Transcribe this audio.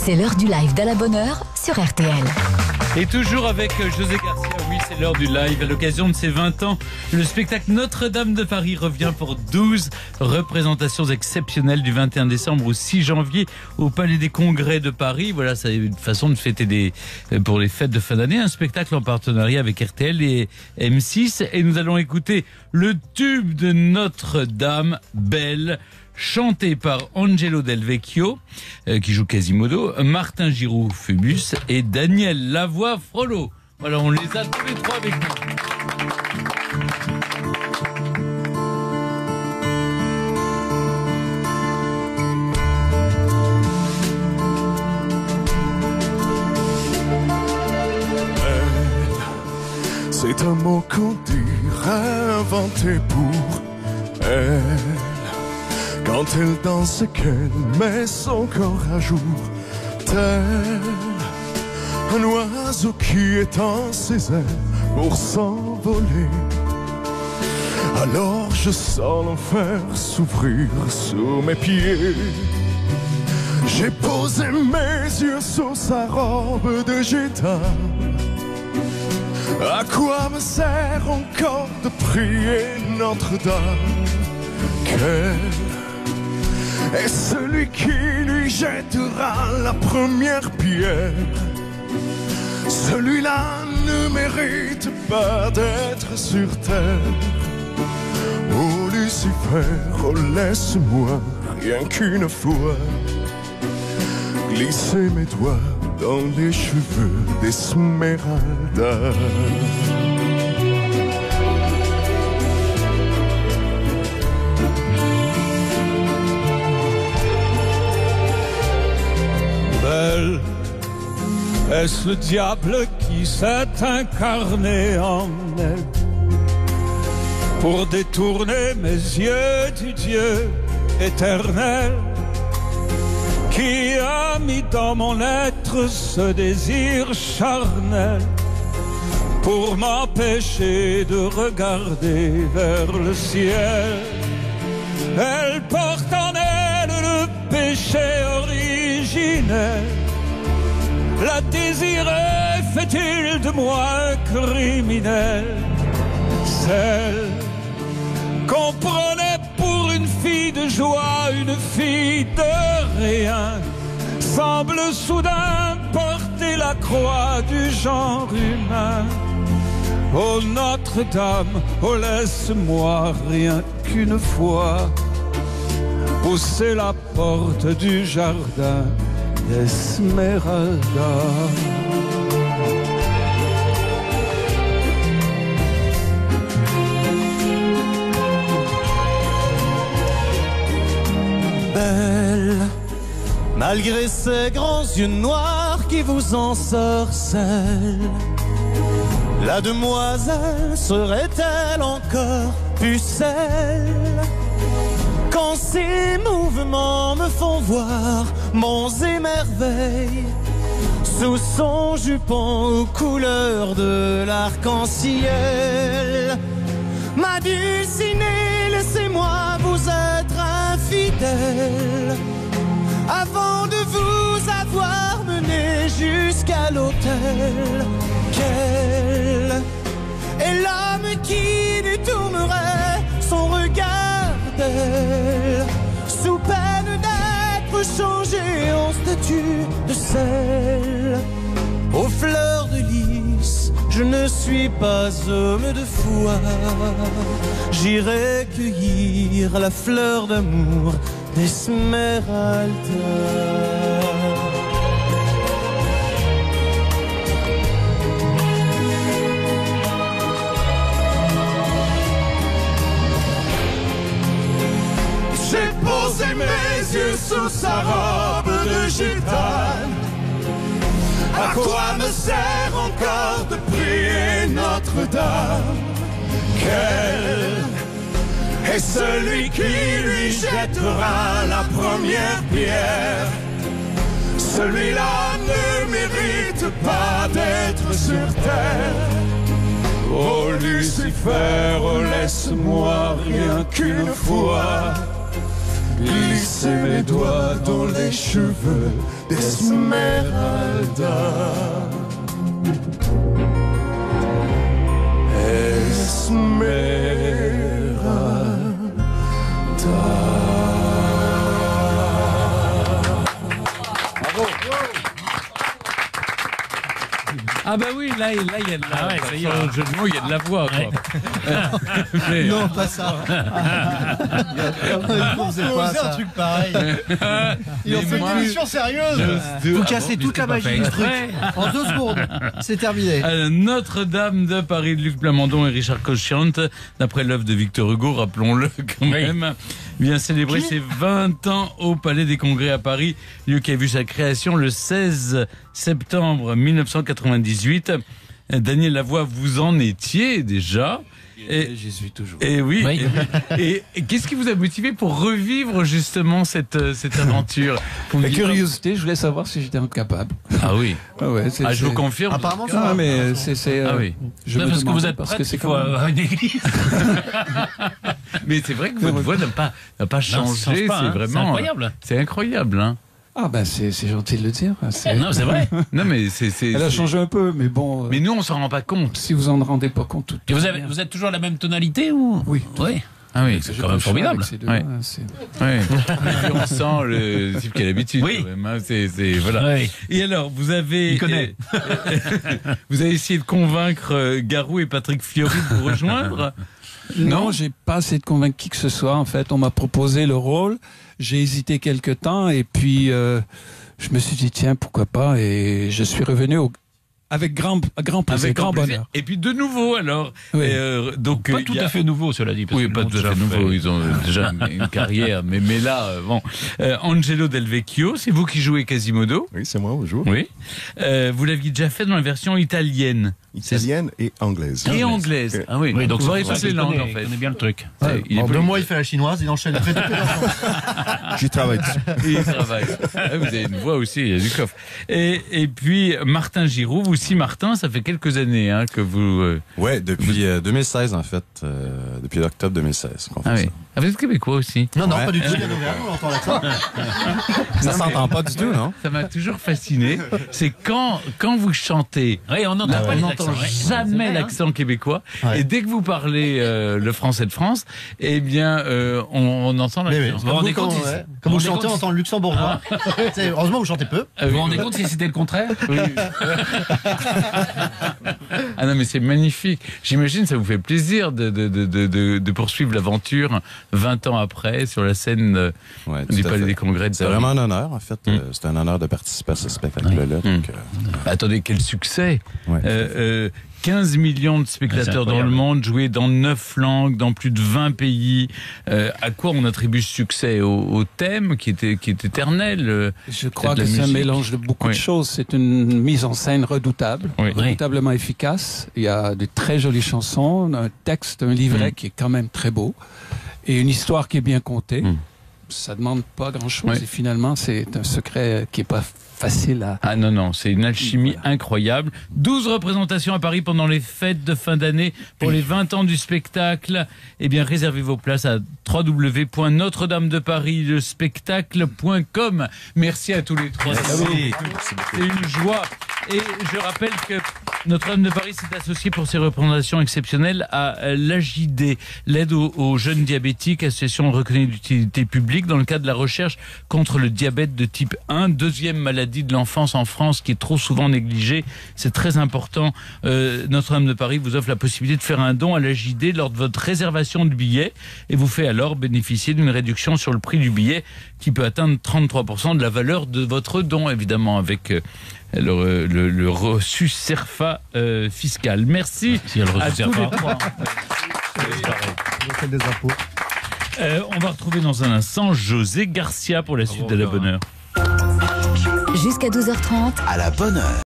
C'est l'heure du live d'À la bonne heure sur RTL. Et toujours avec José Garcia, oui, c'est l'heure du live. À l'occasion de ses 20 ans, le spectacle Notre-Dame de Paris revient pour 12 représentations exceptionnelles du 21 décembre au 6 janvier au Palais des Congrès de Paris. Voilà, c'est une façon de fêter pour les fêtes de fin d'année, un spectacle en partenariat avec RTL et M6. Et nous allons écouter le tube de Notre-Dame, Belle, chanté par Angelo Del Vecchio, qui joue Quasimodo, Martin Giroux Phubus et Daniel Lavoie Frollo. Voilà, on les a tous les trois avec nous. C'est un mot qu'on dirait inventé pour elle. Quand elle danse, qu'elle met son corps à jour, tel un oiseau qui étend ses ailes pour s'envoler. Alors je sens l'enfer s'ouvrir sous mes pieds. J'ai posé mes yeux sur sa robe de gitane. À quoi me sert encore de prier Notre-Dame? Quel est celui qui lui jettera la première pierre? Celui-là ne mérite pas d'être sur terre. Oh Lucifer, oh laisse-moi rien qu'une fois glisser mes doigts dans les cheveux d'Esmeralda. Belle, est-ce le diable qui s'est incarné en elle pour détourner mes yeux du Dieu éternel qui a mis dans mon être ce désir charnel pour m'empêcher de regarder vers le ciel? Elle porte en elle le péché originel. La désirer fait-il de moi un criminel? Celle qu'on prenait pour une fille de joie, une fille de rien, semble soudain porter la croix du genre humain. Oh Notre-Dame, oh laisse-moi rien qu'une fois pousser la porte du jardin d'Esmeralda. Belle, malgré ses grands yeux noirs qui vous ensorcellent, la demoiselle serait-elle encore pucelle? Quand ses mouvements me font voir monts et merveilles, sous son jupon aux couleurs de l'arc-en-ciel. Ma dulcinée, laissez-moi vous être infidèle avant de vous avoir mené jusqu'à l'autel. Quel est l'homme qui détournerait son regard d'elle, sous peine d'être changé en statue de sel? Aux fleurs de lys, je ne suis pas homme de foi. J'irai cueillir la fleur d'amour d'Esmeralda. J'ai posé mes yeux sous sa robe de gitane. À quoi me sert encore de prier Notre-Dame? Quel est celui qui lui jettera la première pierre? Celui-là ne mérite pas d'être sur terre. Oh Lucifer, oh laisse-moi rien qu'une fois glisser mes doigts dans les cheveux d'Esmeralda. Ah bah oui, là il y a de la, Ah ouais, ça y est. sans jeu de mots, il y a de la voix. Quoi. Mais, Non, pas ça. On faisait pas ça. Un truc pareil. Ils ont fait une émission sérieuse. Vous cassez toute la magie du truc. En 2 secondes, c'est terminé. Notre-Dame de Paris de Luc Plamondon et Richard Cochiant, d'après l'œuvre de Victor Hugo, rappelons-le quand même, vient célébrer ses 20 ans au Palais des Congrès à Paris, lieu qui a vu sa création le 16 septembre 1998. Daniel Lavoie, vous en étiez déjà. J'y suis toujours. Et oui. Et qu'est-ce qui vous a motivé pour revivre justement cette aventure? La curiosité, je voulais savoir si j'étais incapable. Ah oui. Ah ouais, Je vous confirme. Apparemment, Ah, mais c'est. Ah oui. Je Non, me parce que vous demandais, êtes parce prêtre, que c'est il faut quand même- avoir une église. Mais c'est vrai que votre voix n'a pas Non, ça changé. change pas, C'est hein. vraiment. C'est incroyable. C'est incroyable, hein. Ah ben c'est gentil de le dire. Non, c'est vrai. Non, mais c'est. Elle a changé un peu, mais bon. Mais nous, on s'en rend pas compte. Si vous en rendez pas compte, tout. Et vous êtes toujours la même tonalité ou? Oui. Oui. Ah oui. C'est quand même formidable. Ouais. Ouais. Et puis on sent le type qui a l'habitude. Oui. Quand même, hein. C'est voilà. Oui. Et alors, vous avez. Il connaît. Vous avez essayé de convaincre Garou et Patrick Fiori de vous rejoindre. Non, j'ai pas essayé de convaincre qui que ce soit. En fait, on m'a proposé le rôle. J'ai hésité quelque temps et puis je me suis dit tiens pourquoi pas et je suis revenu avec grand plaisir, grand bonheur. Et puis de nouveau alors. Oui. Donc Pas il tout y a- à fait nouveau, cela dit. parce Oui, que pas l'ont tout à déjà fait nouveau. Ils ont déjà une carrière, mais là, bon. Angelo Del Vecchio, c'est vous qui jouez Quasimodo. Oui, c'est moi, bonjour. Oui. Vous l'aviez déjà fait dans la version italienne. Italienne et anglaise. Et anglaise. Ah oui. Oui, donc vous ça, aurez ça, toutes les il langues connaît- en fait. il connaît bien le truc. Il est En 2 poli- mois, il fait la chinoise, il enchaîne. Il fait toutes les langues. J'y travaille dessus. Il travaille. Ah, vous avez une voix aussi, il y a du coffre. Et puis Martin Giroux, vous aussi Martin, ça fait quelques années hein, que vous. Ouais, depuis 2016 en fait, depuis octobre 2016 qu'on fait Ah oui. ça. Ah, vous êtes québécois aussi. Non, Ouais. pas du tout. Il y a Nouvelle, on entend l'accent. Ça s'entend pas du tout, non? Ça m'a toujours fasciné. C'est quand vous chantez. Oui, on n'entend pas On les n'entend accents. ouais. jamais C'est vrai, l'accent québécois. Ouais. Et dès que vous parlez le français de France, eh bien, on entend l'accent. Vous vous rendez compte, Comme vous vous rendez chantez, on compte, entend le luxembourgeois. Heureusement, vous chantez peu. Ah Vous vous oui. rendez compte si c'était le contraire? Oui. Ah non, mais c'est magnifique. J'imagine ça vous fait plaisir de poursuivre l'aventure 20 ans après sur la scène Ouais, du tout à Palais fait. des Congrès de C'est Paris. vraiment un honneur, en fait. C'est un honneur de participer à ce spectacle-là. Donc, Attendez, quel succès ouais. 15 millions de Ah, c'est spectateurs dans le incroyable. monde, joués dans 9 langues, dans plus de 20 pays. À quoi on attribue ce succès? Au thème qui est éternel. Je crois de la que c'est un musique. mélange de beaucoup Oui. de choses. C'est une mise en scène redoutable, Oui. redoutablement efficace. Il y a de très jolies chansons, un texte, un livret qui est quand même très beau et une histoire qui est bien contée. Ça demande pas grand-chose Oui. et finalement c'est un secret qui est pas facile à... Ah non, c'est une alchimie incroyable. 12 représentations à Paris pendant les fêtes de fin d'année pour les 20 ans du spectacle. Eh bien, réservez vos places à www.notre-dame-de-paris-le-spectacle.com. Merci à tous les trois. C'est une joie. Et je rappelle que Notre-Dame de Paris s'est associée pour ses représentations exceptionnelles à l'AJD, l'aide aux jeunes diabétiques, association reconnue d'utilité publique dans le cadre de la recherche contre le diabète de type 1, deuxième maladie de l'enfance en France qui est trop souvent négligée. C'est très important. Notre-Dame de Paris vous offre la possibilité de faire un don à l'AJD lors de votre réservation de billet et vous fait alors bénéficier d'une réduction sur le prix du billet qui peut atteindre 33% de la valeur de votre don, évidemment, avec le reçu CERFA fiscal. Merci Si elle à reçu tous les CERFA. trois. Des impôts. On va retrouver dans un instant José Garcia pour la suite de la bonne heure. Jusqu'à 12h30. À la bonne heure.